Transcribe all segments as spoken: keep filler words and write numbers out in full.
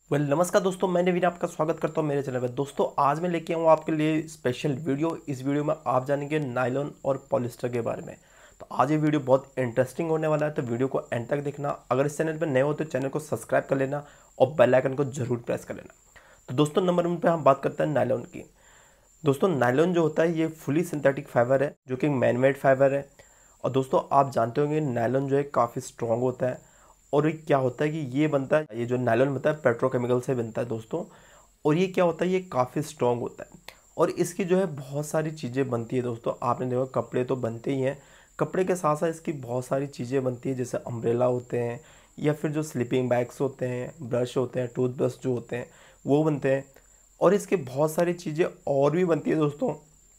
Well well, नमस्कार दोस्तों, मैं नवीन आपका स्वागत करता हूं मेरे चैनल पर। दोस्तों आज मैं लेके आऊँ आपके लिए स्पेशल वीडियो। इस वीडियो में आप जानेंगे नायलॉन और पॉलिस्टर के बारे में। तो आज ये वीडियो बहुत इंटरेस्टिंग होने वाला है, तो वीडियो को एंड तक देखना। अगर इस चैनल पर नए हो तो चैनल को सब्सक्राइब कर लेना और बेल आइकन को जरूर प्रेस कर लेना। तो दोस्तों नंबर वन पर हम बात करते हैं नायलॉन की। दोस्तों नायलॉन जो होता है ये फुली सिंथेटिक फाइबर है, जो कि मैनमेड फाइबर है। और दोस्तों आप जानते होंगे नायलॉन जो है काफ़ी स्ट्रॉन्ग होता है। और ये क्या होता है कि ये बनता है, ये जो नायलॉन बनता है पेट्रोकेमिकल से बनता है दोस्तों। और ये क्या होता है, ये काफ़ी स्ट्रॉन्ग होता है और इसकी जो है बहुत सारी चीज़ें बनती है दोस्तों। आपने देखा कपड़े तो बनते ही हैं, कपड़े के साथ साथ इसकी बहुत सारी चीज़ें बनती है, जैसे अम्ब्रेला होते हैं या फिर जो स्लीपिंग बैग्स होते हैं, ब्रश होते हैं, टूथब्रश जो होते हैं वो बनते हैं। और इसके बहुत सारी चीज़ें और भी बनती है दोस्तों।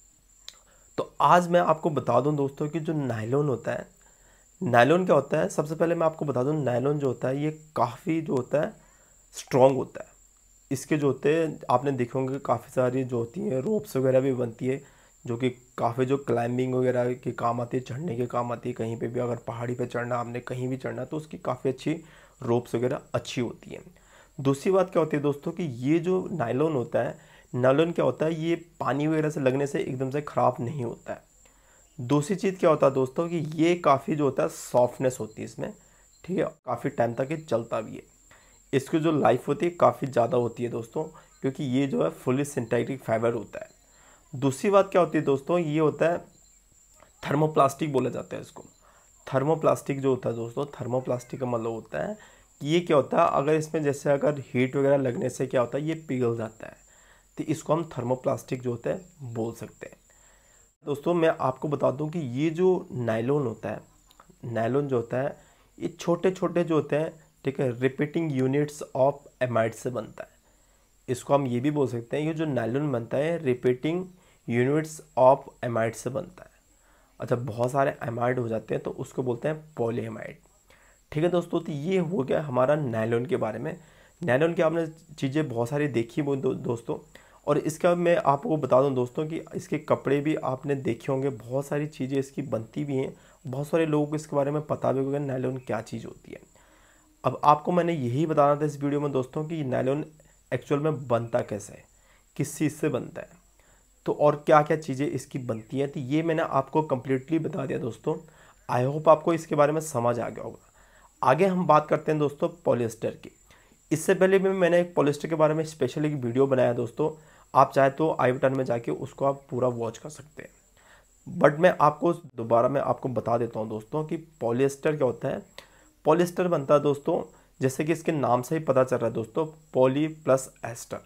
तो आज मैं आपको बता दूं दोस्तों कि जो नायलॉन होता है, नायलॉन क्या होता है। सबसे पहले मैं आपको बता दूं नायलॉन जो होता है ये काफ़ी जो होता है स्ट्रॉन्ग होता है। इसके जो होते हैं आपने देखे होंगे काफ़ी सारी जो होती हैं रोप्स वगैरह भी बनती है, जो कि काफ़ी जो क्लाइंबिंग वगैरह के काम आती है, चढ़ने के काम आती है। कहीं पे भी अगर पहाड़ी पे चढ़ना, आपने कहीं भी चढ़ना, तो उसकी काफ़ी अच्छी रोप्स वगैरह अच्छी होती हैं। दूसरी बात क्या होती है दोस्तों कि ये जो नायलॉन होता है, नायलॉन क्या होता है, ये पानी वगैरह से लगने से एकदम से ख़राब नहीं होता है। दूसरी चीज़ क्या होता है दोस्तों कि ये काफ़ी जो होता है सॉफ्टनेस होती है इसमें, ठीक है। काफ़ी टाइम तक ये चलता भी है। इसकी जो लाइफ होती है काफ़ी ज़्यादा होती है दोस्तों, क्योंकि ये जो है फुली सिंथेटिक फाइबर होता है। दूसरी बात क्या होती है दोस्तों, ये होता है थर्मोप्लास्टिक बोला जाता है इसको। थर्मोप्लास्टिक जो होता है दोस्तों, थर्मोप्लास्टिक का मतलब होता है कि ये क्या होता है, अगर इसमें जैसे अगर हीट वगैरह लगने से क्या होता है, ये पिघल जाता है। तो इसको हम थर्मोप्लास्टिक जो होता है बोल सकते हैं। दोस्तों मैं आपको बता दूं कि ये जो नायलॉन होता है, नायलॉन जो होता है ये छोटे छोटे जो होते हैं, ठीक है, रिपीटिंग यूनिट्स ऑफ एमाइड से बनता है। इसको हम ये भी बोल सकते हैं, ये जो नायलॉन बनता है रिपीटिंग यूनिट्स ऑफ एमाइड से बनता है। अच्छा, बहुत सारे एमाइड हो जाते हैं तो उसको बोलते हैं पॉलीएमाइड, ठीक है दोस्तों। तो ये हो गया हमारा नायलॉन के बारे में। नायलॉन की आपने चीज़ें बहुत सारी देखी वो दो, दोस्तों। और इसका मैं आपको बता दूं दोस्तों कि इसके कपड़े भी आपने देखे होंगे, बहुत सारी चीज़ें इसकी बनती भी हैं। बहुत सारे लोगों को इसके बारे में पता भी होगा नायलॉन क्या चीज़ होती है। अब आपको मैंने यही बताना था इस वीडियो में दोस्तों कि नायलॉन एक्चुअल में बनता कैसे है, किस चीज़ से बनता है, तो और क्या क्या चीज़ें इसकी बनती हैं। तो ये मैंने आपको कम्प्लीटली बता दिया दोस्तों। आई होप आपको इसके बारे में समझ आ गया होगा। आगे हम बात करते हैं दोस्तों पॉलिएस्टर की। इससे पहले भी मैंने एक पॉलिएस्टर के बारे में स्पेशल एक वीडियो बनाया दोस्तों। आप चाहे तो आई बटन में जाके उसको आप पूरा वॉच कर सकते हैं। बट मैं आपको दोबारा मैं आपको बता देता हूं दोस्तों कि पॉलिएस्टर क्या होता है। पॉलिएस्टर बनता है दोस्तों, जैसे कि इसके नाम से ही पता चल रहा है दोस्तों, poly plus ester,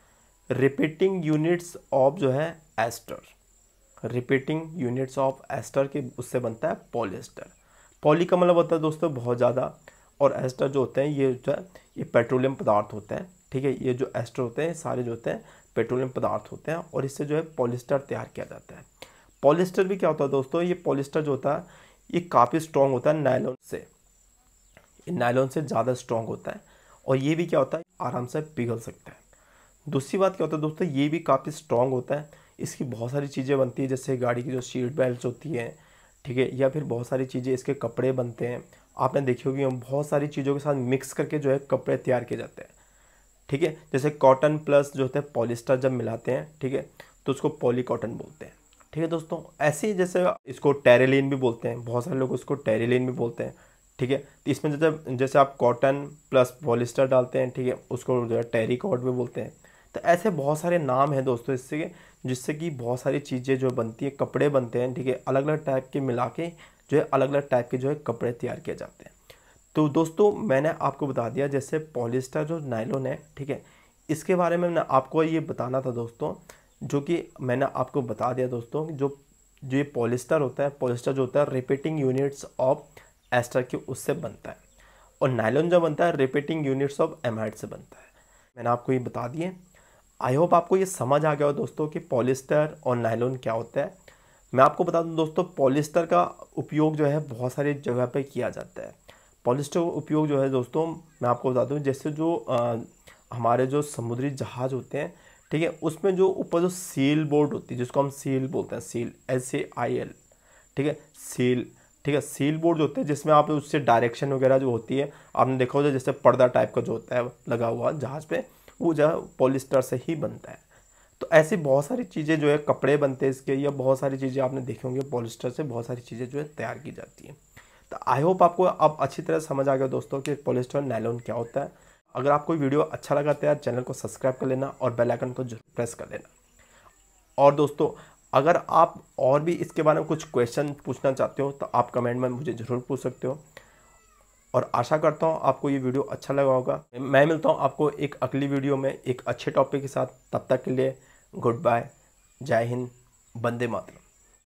repeating units of जो है ester, repeating units of ester के उससे बनता है पॉलिएस्टर। पॉली का मतलब होता है दोस्तों बहुत ज़्यादा, और एस्टर जो होते हैं ये जो है ये पेट्रोलियम पदार्थ होते हैं, ठीक है। ये जो एस्टर होते हैं सारे जो होते हैं पेट्रोलियम पदार्थ होते हैं, और इससे जो है पॉलिएस्टर तैयार किया जाता है। पॉलिएस्टर भी क्या होता है दोस्तों, ये पॉलिएस्टर जो होता है ये काफ़ी स्ट्रॉन्ग होता है नायलॉन से, ये नायलॉन से ज़्यादा स्ट्रॉन्ग होता है। और ये भी क्या होता है आराम से पिघल सकता है। दूसरी बात क्या होता है दोस्तों, ये भी काफ़ी स्ट्रॉन्ग होता है। इसकी बहुत सारी चीज़ें बनती है, जैसे गाड़ी की जो सीट बेल्ट होती हैं, ठीक है, या फिर बहुत सारी चीज़ें, इसके कपड़े बनते हैं। आपने देखी होगी बहुत सारी चीज़ों के साथ मिक्स करके जो है कपड़े तैयार किए जाते हैं, ठीक है। जैसे कॉटन प्लस जो होता है पॉलिएस्टर जब मिलाते हैं, ठीक है, तो उसको पॉली कॉटन बोलते हैं, ठीक है दोस्तों। ऐसे ही जैसे इसको टेरेलिन भी बोलते हैं, बहुत सारे लोग इसको टेरेलिन भी बोलते हैं, ठीक है। तो इसमें जैसे जैसे आप कॉटन प्लस पॉलिएस्टर डालते हैं, ठीक है, उसको जो है टेरिकॉट भी बोलते हैं। तो ऐसे बहुत सारे नाम हैं दोस्तों इससे, जिससे कि बहुत सारी चीज़ें जो बनती है, कपड़े बनते हैं, ठीक है, अलग अलग टाइप के मिला के जो है अलग अलग टाइप के जो है कपड़े तैयार किए जाते हैं। तो दोस्तों मैंने आपको बता दिया जैसे पॉलिएस्टर जो नायलॉन है, ठीक है, इसके बारे में मैंने आपको ये बताना था दोस्तों, जो कि मैंने आपको बता दिया दोस्तों। जो जो ये पॉलिएस्टर होता है, पॉलिएस्टर जो होता है रिपीटिंग यूनिट्स ऑफ एस्टर के उससे बनता है, और नायलॉन जो बनता है रिपीटिंग यूनिट्स ऑफ एमाइड से बनता है। मैंने आपको ये बता दिए। आई होप आपको ये समझ आ गया हो दोस्तों कि पॉलिएस्टर और नायलॉन क्या होता है। मैं आपको बता दूं दोस्तों, पॉलिएस्टर का उपयोग जो है बहुत सारी जगह पे किया जाता है। पॉलिएस्टर का उपयोग जो है दोस्तों मैं आपको बता दूं, जैसे जो आ, हमारे जो समुद्री जहाज़ होते हैं, ठीक है, उसमें जो ऊपर जो सील बोर्ड होती है, जिसको हम सील बोलते हैं, seal, S A I L, ठीक है, सील, ठीक है। सील बोर्ड जो होते हैं जिसमें आप उससे डायरेक्शन वगैरह जो होती है, आपने देखा होगा जैसे पर्दा टाइप का जो होता है लगा हुआ जहाज पे, वो जो है पॉलिस्टर से ही बनता है। तो ऐसी बहुत सारी चीज़ें जो है, कपड़े बनते हैं इसके, या बहुत सारी चीज़ें आपने देखी होंगी पॉलिस्टर से बहुत सारी चीज़ें जो है तैयार की जाती हैं। तो आई होप आपको अब अच्छी तरह समझ आ गया दोस्तों कि पॉलिस्टर और नायलॉन क्या होता है। अगर आपको वीडियो अच्छा लगा तो यार चैनल को सब्सक्राइब कर लेना और बेल आइकन को जरूर प्रेस कर लेना। और दोस्तों अगर आप और भी इसके बारे में कुछ क्वेश्चन पूछना चाहते हो तो आप कमेंट में मुझे ज़रूर पूछ सकते हो। और आशा करता हूँ आपको ये वीडियो अच्छा लगा होगा। मैं मिलता हूँ आपको एक अगली वीडियो में एक अच्छे टॉपिक के साथ। तब तक के लिए गुड बाय, जय हिंद, वंदे मातरम।